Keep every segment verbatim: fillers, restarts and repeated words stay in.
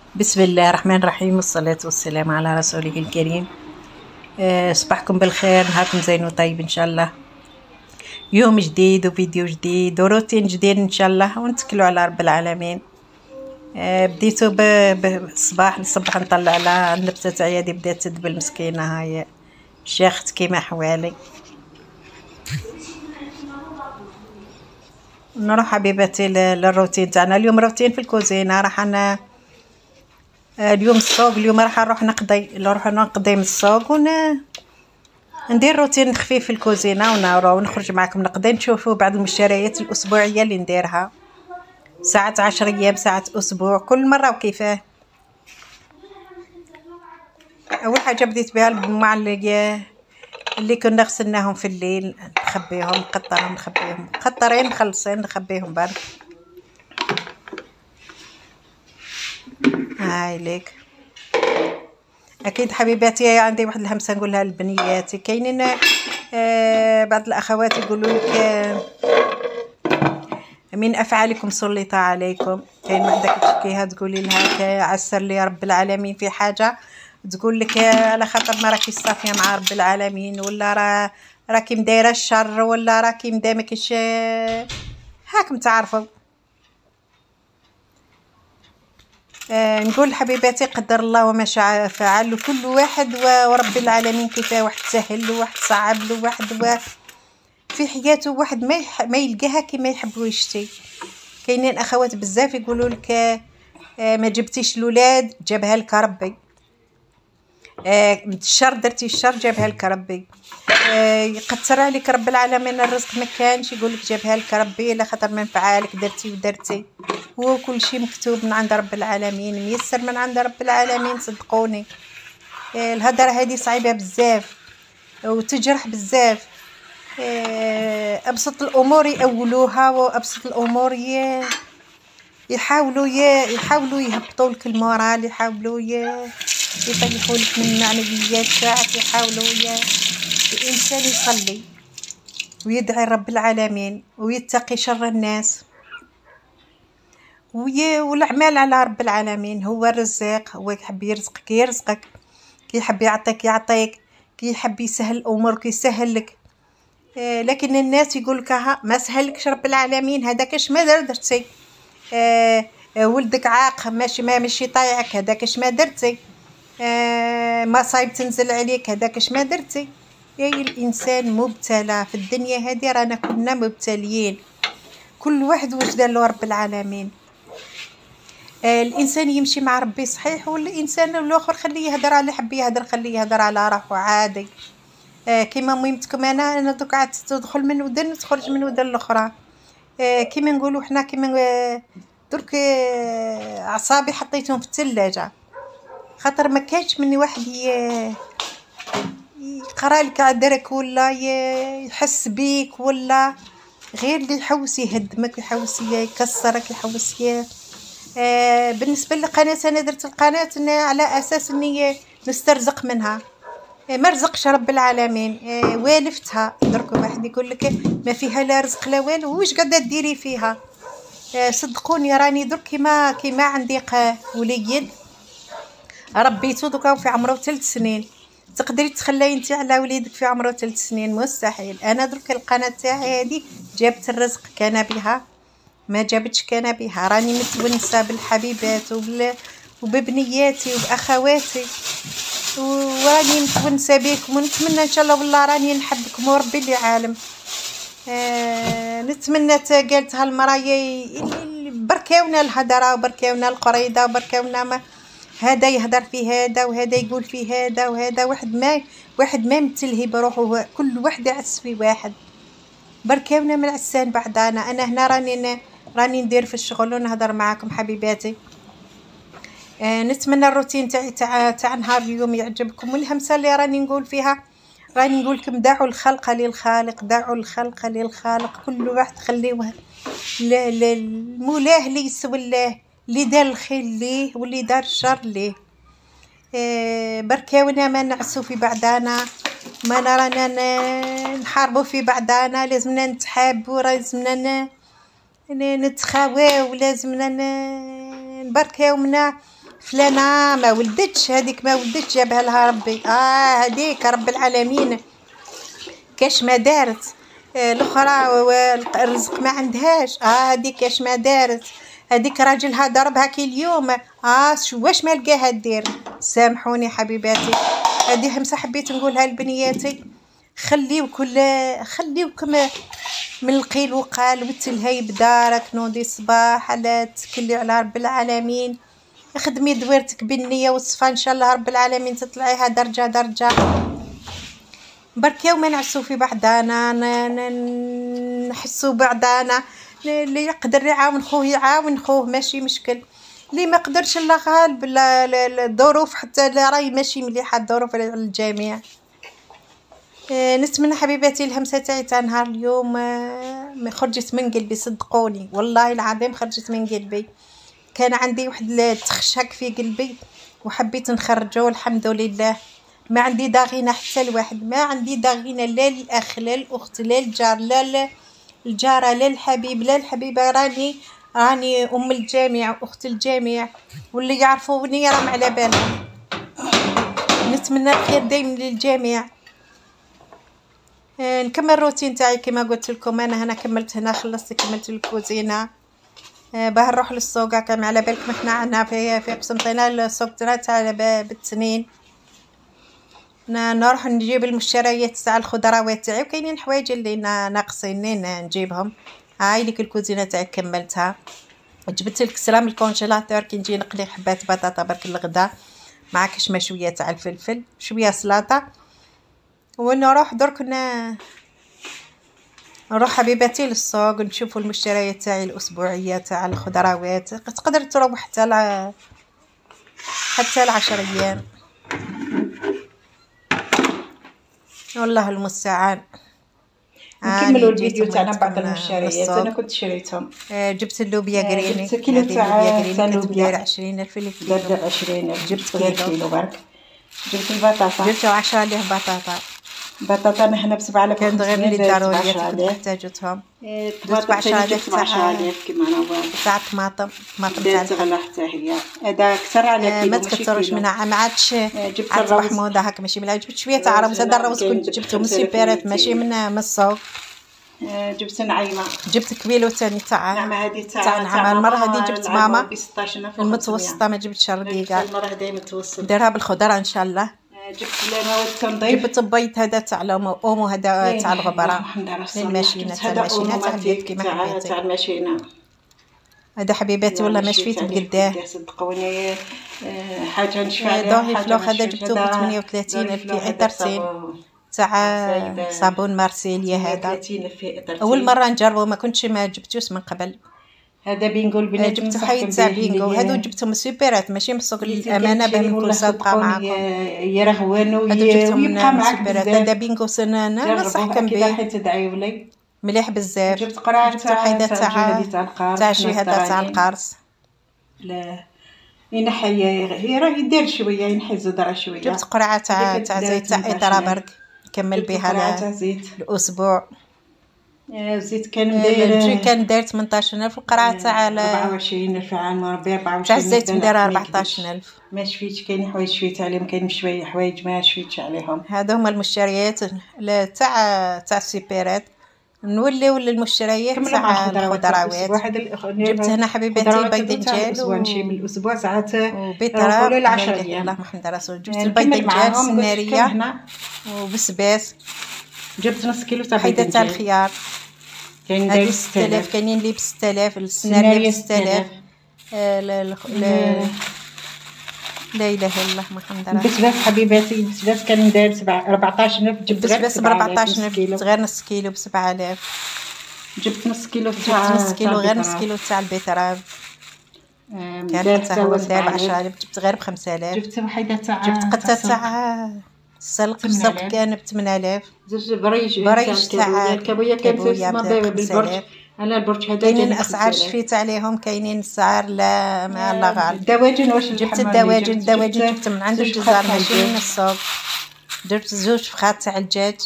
بسم الله الرحمن الرحيم، والصلاة والسلام على رسوله الكريم. أه صباحكم بالخير، نهاركم زين وطيب إن شاء الله. يوم جديد وفيديو جديد وروتين جديد إن شاء الله، ونتكلوا على رب العالمين. أه بديتو بالصباح نصبح نطلع على النبتة تاعي هادي، بدات تدبل مسكينة. هاي شيخت كيما حوالي. نروح حبيباتي للروتين تاعنا اليوم. روتين في الكوزينة، راح انا اليوم السوق. اليوم راح نروح نقضي نروح نقضي من السوق ون ندير روتين خفيف في الكوزينه، ونروح ونخرج معكم نقضي نشوفوا بعض المشتريات الاسبوعيه اللي نديرها. ساعات عشر ايام، ساعات اسبوع، كل مره وكيفاه. اول حاجه بديت بها الماء اللي اللي كنا غسلناهم في الليل، نخبيهم نقطرهم نخبيهم مقطرين مخلصين نخبيهم برك. هاي ليك. اكيد حبيباتي عندي واحد الهمسه نقولها لبنياتي. كاينين آه بعض الاخوات يقولوا لك آه من افعالكم سلط عليكم. كاين وحده كتشكيها تقولي لها عسر لي رب العالمين في حاجه، تقول لك على خاطر ما راكي صافيه مع رب العالمين، ولا راه راكي مدايره الشر، ولا راكي مدا ما كاينش. هاكم تعرفوا. آه نقول حبيباتي قدر الله وما شاء فعل، وكل واحد ورب العالمين كيفاه. واحد سهل له، واحد صعب له، واحد و... في حياته واحد ما يح... ما يلقاها كيما يحب ويشتي. كاينين اخوات بزاف يقولوا لك آه ما جبتيش الاولاد جابها لك ربي، آه الشر درتي الشر جابها لك ربي، آه يقتر عليك رب العالمين الرزق ما كانش يقول لك جابها لك ربي، لا خاطر من فعالك درتي ودرتي. هو كل شيء مكتوب من عند رب العالمين، ميسر من عند رب العالمين، صدقوني. آه الهدره هذه صعيبه بزاف وتجرح بزاف. آه ابسط الامور يأولوها، وابسط الامور ي... يحاولوا ي... يحاولوا يهبطوا لك المورال، يحاولوا ي... يطيحوا لك من المعنويات تاعك، يحاولوا ي... الانسان يصلي ويدعي رب العالمين ويتقي شر الناس، وي... والاعمال على رب العالمين. هو الرزاق، هو يحب يرزقك يرزقك، كي يحب يعطيك يعطيك، كي يحب يسهل الامور كيسهل لك. آه لكن الناس يقولك ها ما سهلكش رب العالمين، هذاك اش ما درتي. آه آه ولدك عاق ماشي ما ماشي طايعك، هذاك اش ما درتي. آه ما صايب تنزل عليك، هذاك اش ما درتي. يا الانسان مبتلى في الدنيا هذه، رانا كلنا مبتليين، كل واحد واش دار له رب العالمين. آه الانسان يمشي مع ربي صحيح، والانسان الاخر خليه يهدر على حبي يهدر، خليه يهدر على روحه عادي. آه كيما ميمتكم انا انا دوك عاد تدخل من ودن تخرج من ودن الاخرى. آه كيما نقولوا حنا كيما آه درك آه اعصابي حطيتهم في الثلاجه، خاطر ما كانش مني واحد يقرا لك عذرك، ولا يحس بيك، ولا غير اللي يحوس يهدمك، يحوس يكسرك، يحوس آه بالنسبه للقناه انا درت القناه على اساس اني نسترزق منها. ما رزقش رب العالمين، آه والفتها. درك واحد يقول لك ما فيها لا رزق لا والو، واش قاعده ديري فيها؟ آه صدقوني راني درك كيما كيما عندي وليد ربيتو دوكا في عمره ثلاث سنين. تقدري تخلي انت على وليدك في عمره ثلاث سنين؟ مستحيل. انا درك القناه تاعي هذه جابت الرزق كان بها، ما جابتش كان بها. راني متونسه بالحبيبات وبال وببنياتي وباخواتي، وراني متونسه بكم، ونتمنى ان شاء الله والله راني نحبكم وربي اللي عالم. آه نتمنى قالت هالمرايه بركاونا الهدره وبركاونا القريده وبركاونا ما هذا يهدر في هذا وهذا يقول في هذا وهذا، واحد ما واحد ما متلهي بروحه، كل واحد يعس في واحد. بركاونا من عسان بعدانا. انا هنا راني راني ندير في الشغل ونهضر معاكم حبيباتي. آه نتمنى الروتين تاعي تاع تاع نهار اليوم يعجبكم، والهمسه اللي راني نقول فيها راني نقول لكم دعوا الخلق للخالق، دعوا الخلق للخالق. كل واحد خليوه للمولاه اللي يسوي الله، اللي دار الخير ليه واللي دار الشر ليه. إيه بركاونا ما نعسو في بعضانا، ما رانا نحاربوا في بعضانا، لازمنا نتحابوا، لازمنا نتخاواو، لازمنا نبركاو منا فلانه ما ولدتش، هذيك ما ولدتش جابها لها ربي، اه هذيك رب العالمين كاش ما دارت، آه الاخرى الرزق ما عندهاش، اه هذيك كاش ما دارت، هذيك راجلها ضربها كي اليوم، اه شو واش ما لقاها دير. سامحوني حبيباتي، هذه همسه حبيت نقولها لبنياتي، خليو كل خليوكم من القيل وقال وتلهي بدارك نوضي صباح على تكلي على رب العالمين، خدمي دويرتك بالنيه والصفا ان شاء الله رب العالمين تطلعيها درجه درجه. برك يوم نعسو في بعضانا، نحسو بعضانا، اللي يقدر يعاون خوه يعاون خوه ماشي مشكل، اللي ما قدرش الله غالب، الظروف حتى راهي ماشي مليحه الظروف على الجميع. نتمنى حبيباتي الهمسه تاعي تاع نهار اليوم ما خرجت من قلبي، صدقوني والله العظيم خرجت من قلبي، كان عندي واحد التخشك في قلبي وحبيت نخرجه الحمد لله. ما عندي داغينه حتى الواحد، ما عندي داغينه لا الاخ لا الاخت لا الجار لا الجاره لا الحبيب لا الحبيبه، راني راني ام الجميع واخت الجميع، واللي يعرفوني راهم على بالهم. نتمنى الخير دايما للجميع. نكمل الروتين تاعي كما قلت لكم، انا هنا كملت هنا خلصت كملت الكوزينه، باه نروح للسوق. كما على بالكم احنا عندنا في في قسنطينه السوق تاع بالتنين، نروح نجيب المشتريات تاع الخضروات تاعي، وكاينين حوايج اللي ناقصين نجيبهم. هاي ليك الكوزينه تاعي كملتها، جبت الكسره من الكونجيلاتور كي نجي نقلي حبات بطاطا برك الغدا مع كشمه شويه تاع الفلفل شويه سلطه، ونروح درك نروح حبيباتي للسوق نشوفوا المشتريات تاعي الاسبوعيه تاع الخضروات، تقدر تروح حتى ل حتى العشر ايام، والله المستعان. نكملوا الفيديو تاعنا بعض المشتريات. انا كنت شريتهم، آه جبت اللوبيا غريني، جبت كيلو تاع اللوبيا عشرين ألف الكيلو، دار عشرين ألف، جبت كيلو برك. جبت البطاطا، جبت عشرة آلاف بطاطا، بطاطا انا هنا بسبعة آلاف كانت غير اللي ضروريات كنت محتاجتهم. جبت عشرة آلاف عشرة آلاف كيما انا تاع الطماطم، الطماطم تاع تغلى حتى هي هذا كثر على كيلو ما تكثروش منها، ما عادش جبت عاد محموضه هكا ماشي مليح. جبت شويه تاع روز، هذا الروز كنت جبته من السيبرات ماشي من من السوق. جبت نعيمه، جبت كبيلو ثاني تاع نعمه هذه تاع تاع نعمه. المره هذه جبت ماما ب ستطاش ألف المتوسطه، ما جبتش الرقيقه، المره هذه متوسط ديرها بالخضره ان شاء الله. جبت المواد التنظيف، جبت بيض هذا تاع اومو هذا تاع الغبره للماشينه تاع الماشينه تاع البيت كيما حبيتي تاع الماشينه. هذا حبيباتي والله ما شفيت بقداه، صدقوني حاجه نشفى عليها. دوهي فلوخ هذا جبته ب ثمانية وثلاثين ألف في إطرتين تاع صابون مارسيليا. هذا اول مره نجربه، ما كنتش ما جبتوش من قبل. هذا بينغو البنات، جبت حيد تاع بينغو، هادو جبتهم من السوبرات ماشي من السوق الامانه، باه نكون صادقه معاكم. يرهون ويبقى معاك بزاف. هذا بينغو سنان ننصحكم به، حيت تدعيو لي مليح بزاف. جبت قرعه تاع حيده تاع تاع شي هذا تاع القرص، لا ينحي هي راه يدير شويه ينحي زدره شويه. جبت قرعه تاع تاع زيت تاع ايطرا برك نكمل بها الاسبوع. الزيت كان مداير كان داير ثمنطاش ألف، القرعه تاع أربعة وعشرين ألف عام ربي أربعة وعشرين تاع الزيت مداير أربعطاش ألف. ما شفيتش، كاين حوايج شفيت عليهم، كاين شويه حوايج ما شفيتش عليهم. هادو هما المشتريات تاع تاع السيبرات. نوليو للمشتريات تاع الخضروات. واحد جبت هنا حبيباتي باذنجان ونمشي من الاسبوع ساعات وبيترا العشرة ايام. اللهم حمد الرسول. جبت الباذنجان السناريه وبسباس. جبت نص كيلو تاع حيده تاع الخيار، كاين داير ستة آلاف، كاينين اللي ب ستة آلاف، السناريه ب ستة آلاف. لا اله الا الله محمد رسول الله. البسباس حبيباتي، البسباس كان داير سبعة أربعطاش ألف، جبت بسباس ب أربعطاش ألف، جبت غير نص كيلو ب سبعة آلاف. جبت نص كيلو تاع نص كيلو غير نص كيلو تاع البيتراف، كان حتى هو داير ب عشرة آلاف، جبت غير ب خمسة آلاف. جبت وحيده تاع جبت قطه تاع السلق، السلق كان ب ثمانية آلاف. زوج بريج بريج تاع الكابويه كان في اسمها بالبرج. انا البرج هذا كاينين اسعار شفيت عليهم، كاينين اسعار لا ما الله غالب. الدواجن واش جبت الدواجن، الدواجن جبت من عند الجزار ماشي من السوق. درت زوج فخات تاع الدجاج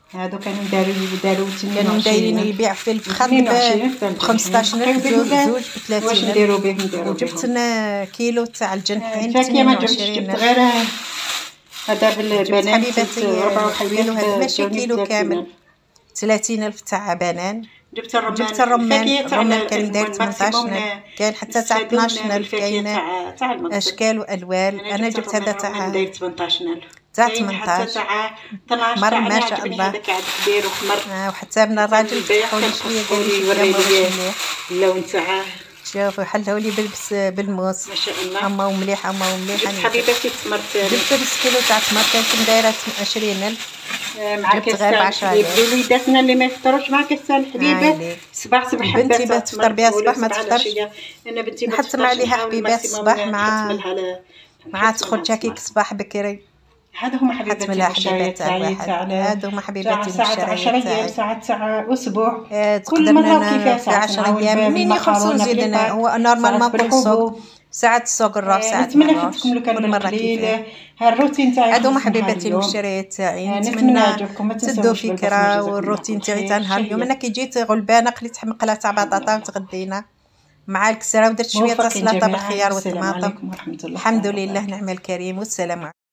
هادو كانوا داروا داروا كانوا دايرين يبيع في الفخاد ب خمسطاش ألف، زوج زوج ب ثلاثين واش نديرو به نديرو وجبت انا كيلو تاع الجنحين ب الفاكهه ما ثمانية جبتش، وعشرين جبت ألف. غير هذا بالبنان حبيباتي ربعة كيلو هذا ماشي جاوني كيلو بثلاثين كامل، ألف. ثلاثين ألف تاع بنان. جبت الرمان جبت الرمان، الفاكهة تاع الرمان كان داير الماكسيموم ثمنطاش ألف، كاين حتى تاع نستفادو اثناش من ألف، الفاكهة كاين تاع تاع المغرب. اشكال والوان. انا جبت هذا الرمان تاع داير ثمنطاش ألف، تاع كاين حتى ثمنطاش. تاع اثناش مر تاع ما شاء عجبني الله. هذاك عاد كبير وحمر. آه وحتى من الراجل البيع فتحوا لي كان شويه خصو قال لي يوري شوفي لي مليح. اللون تاعه شوفوا حلوا لي بالبس بالموس، ما شاء الله. اما ومليح اما ومليح. جبت حبيباتي التمر تاعي، جبت نص كيلو تاع تمر، كانت دايره عشرين ألف. مع جبت كاس غير تاع بعشرة الحليب آلاف. لوليداتنا اللي ما يفطروش مع كاس تاع الحليب عليك. صباح صباح حبات بنتي تاع تفطر بها التمر الصباح ما ولا تفطرش. العشية. انا بنتي ما نحتم تفطرش، عليها نحاول حبيبات الماكسيموم الصباح مع نحتملها ل- مع نحتملها تخرج هكيك الصباح. صباح بكري. هذا هما حتى حبيباتي ملا المشتريات حبيبات تاع تاعي الواحد، تاع هادو هما حبيباتي ساعة عشرة المشتريات أيام تاعي. ساعة تاع أسبوع. آه، كل مرة تقدرنا وكيفاه في ساعة عشر نعاود ايام منين يخلصوا بالمكرونة نزيد انا. بالباك، هو نورمالمون ساعات نقول السوق بالحبوب. ساعة السوق الراس آه، ساعة نتمنى ما يفوتكم لو كان كل مرة القليل. كيفاه. هالروتين تاعي هادو هما خلص نهار حبيباتي اليوم. المشتريات تاعي. آه، نتمنى نتمنى يعجبكم، ما تدوا تنساوش بالبصمة. فكرة جزاكم الله والروتين تاعي خير. تاع نهار اليوم. انا كي جيت غلبانة قليت مقلة تاع بطاطا وتغدينا مع الكسرة ودرت شوية تاع موفقين سلطة جميعا. بالخيار السلام والطماطم. عليكم ورحمة الله الحمد تعالى لله وبركاته. نعم الكريم والسلام عليكم.